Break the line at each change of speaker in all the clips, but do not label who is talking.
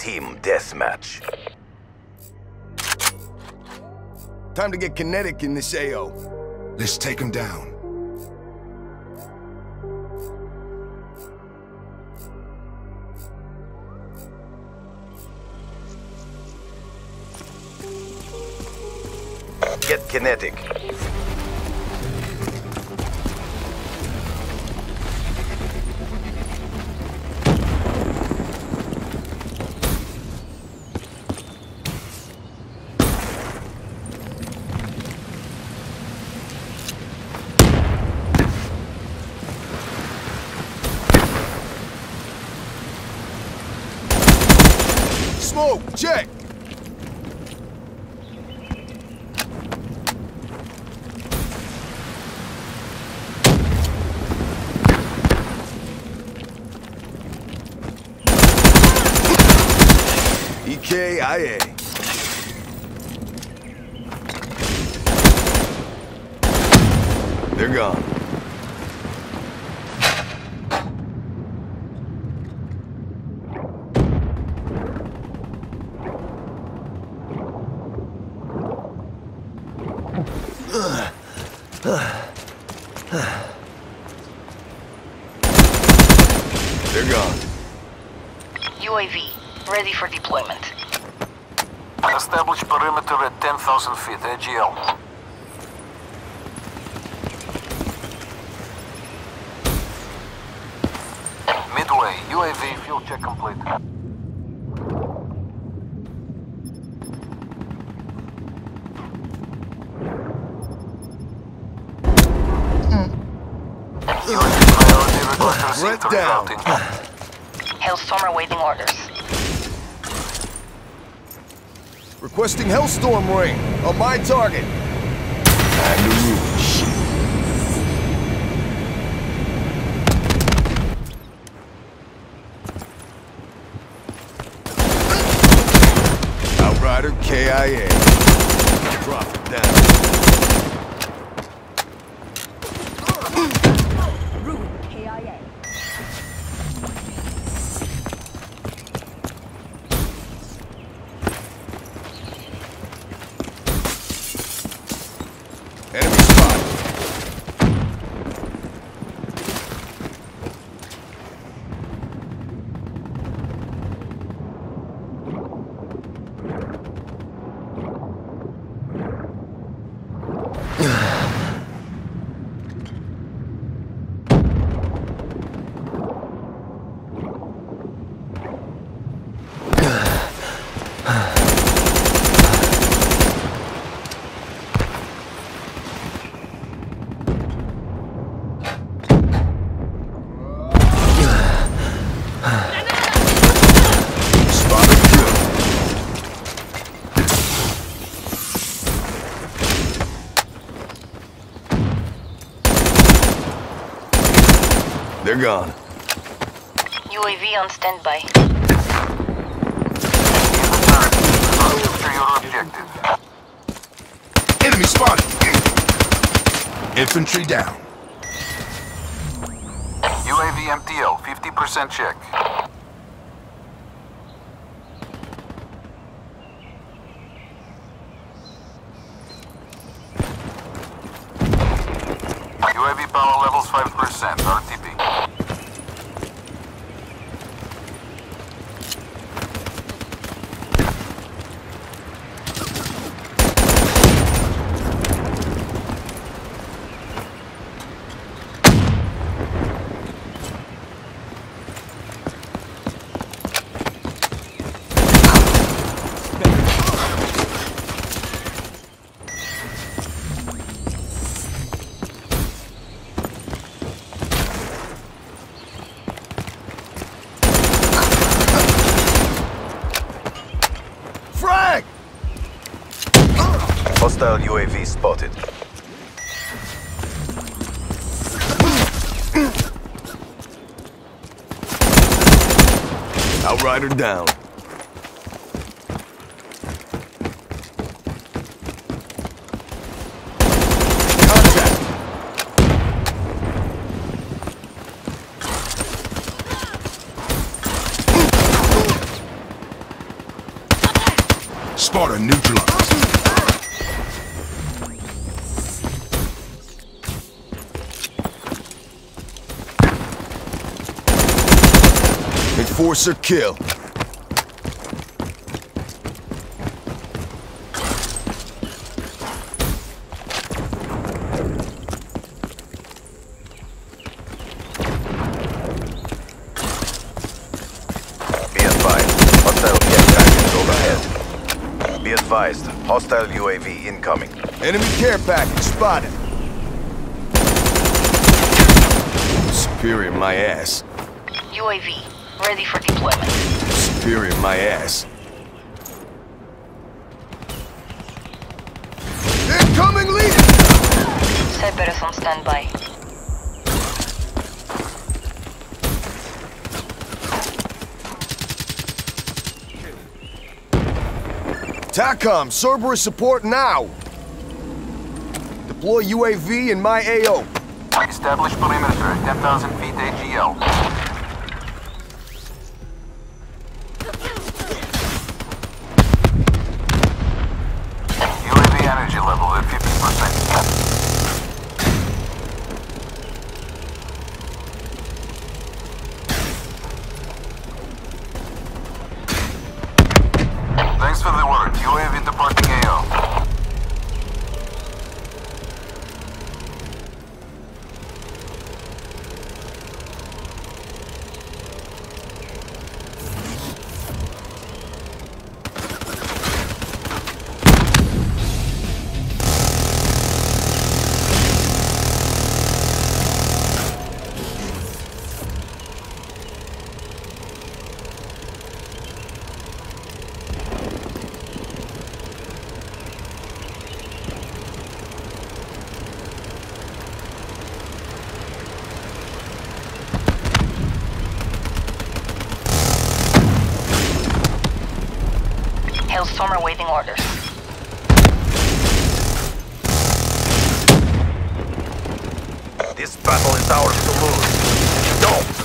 Team deathmatch.
Time to get kinetic in this AO.
Let's take him down.
Get kinetic.
Smoke, check! EKIA. They're gone. They're gone.
UAV, ready for deployment.
Establish perimeter at 10,000 feet, AGL. Midway, UAV fuel check complete. UAV priority request received
Threat down.
rerouting.
Hailstorm awaiting orders.
Requesting Hellstorm ring on my target. Time to ruin shit. Outrider KIA. Drop it down.
Ruin KIA.
Enemy spot. They're gone.
UAV on standby.
Capture your objective.
Enemy spotted! Infantry down.
UAV MTL, 50% check. UAV power levels 5%, RTB.
Frag!
Hostile UAV spotted.
Outrider down. Contact!
Spotter neutralized.
Enforcer kill.
Be advised, hostile UAV incoming.
Enemy care package spotted. Superior my ass.
UAV, ready for deployment.
Superior my ass. Incoming leader!
Cerberus on standby.
TACOM, Cerberus support now! Deploy UAV in my AO.
Establish perimeter, 10,000 feet AGL. UAV energy level at 50%. Thanks for the word. UAV departing AO.
Hailstorm awaiting orders.
This battle is ours to lose. Don't!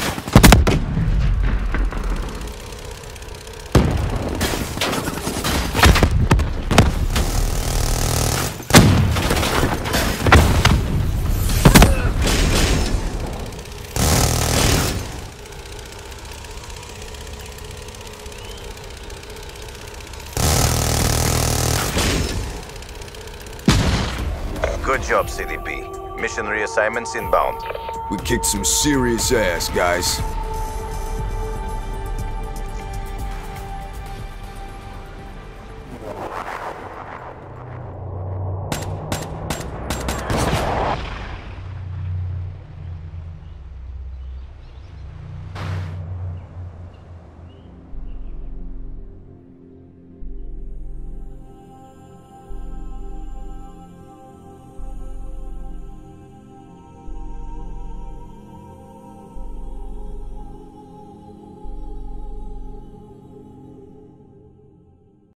Good job, CDP. Mission reassignments inbound.
We kicked some serious ass, guys.